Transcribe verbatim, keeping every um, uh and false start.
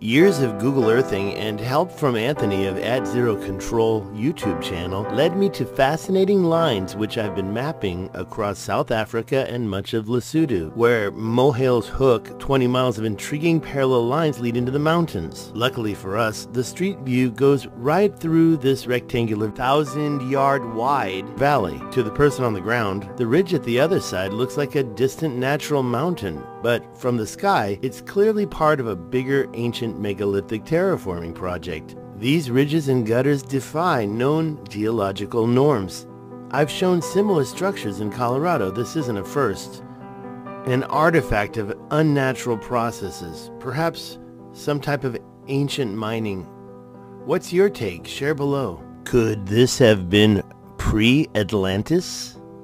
Years of Google Earthing and help from Anthony of At Zero Control YouTube channel led me to fascinating lines which I've been mapping across South Africa and much of Lesotho, where Mohale's Hook, twenty miles of intriguing parallel lines lead into the mountains. Luckily for us, the street view goes right through this rectangular thousand yard wide valley. To the person on the ground, the ridge at the other side looks like a distant natural mountain, but from the sky, it's clearly part of a bigger ancient megalithic terraforming project. These ridges and gutters defy known geological norms. I've shown similar structures in Colorado. This isn't a first. An artifact of unnatural processes, perhaps some type of ancient mining. What's your take? Share below. Could this have been pre-Atlantis?